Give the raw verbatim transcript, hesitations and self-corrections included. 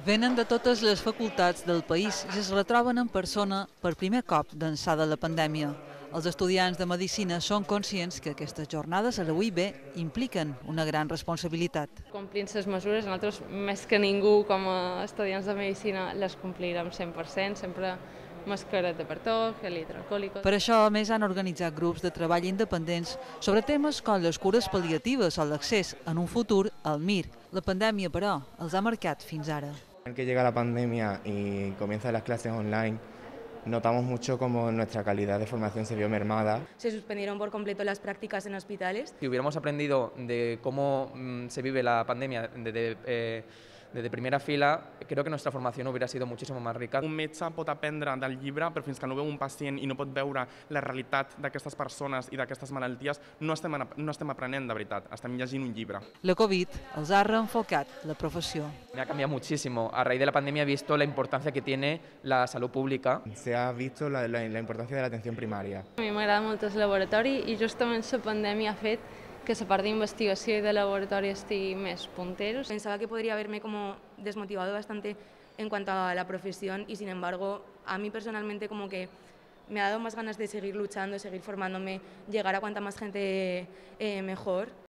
Venen de totes les facultats del país i es retroben en persona per primer cop d'ençà de la pandèmia. Els estudiants de Medicina són conscients que aquestes jornades a la U I B impliquen una gran responsabilitat. Complint les mesures, nosaltres més que ningú com a estudiants de Medicina les complirem cent per cent, sempre mascareta per tot, gel hidroalcohòlic. Per això, a més, han organitzat grups de treball independents sobre temes com les cures pal·liatives o l'accés, en un futur, al M I R. La pandèmia, però, els ha marcat fins ara. Que llega la pandemia y comienzan las clases online, notamos mucho cómo nuestra calidad de formación se vio mermada. Se suspendieron por completo las prácticas en hospitales. Si hubiéramos aprendido de cómo mmm, se vive la pandemia desde eh, desde primera fila, creo que nuestra formación hubiera sido muchísimo más rica. Un metge pot aprendre del llibre, però fins que no veu un pacient i no pot veure la realitat d'aquestes persones i d'aquestes malalties, no estem, no estem aprenent de veritat, estem llegint un llibre. La Covid els ha reenfocat la professió. Me ha cambiado muchísimo. A raíz de la pandemia he visto la importancia que tiene la salud pública. Se ha visto la, la, la importancia de la atención primaria. A mi m'agrada molt el laboratori i justament la pandèmia ha fet que la part d'investigació i de laboratori estigui més punteros. Pensaba que podría haberme como desmotivado bastante en cuanto a la profesión y sin embargo a mí personalmente como que me ha dado más ganas de seguir luchando, seguir formándome, llegar a cuanta más gente eh, mejor.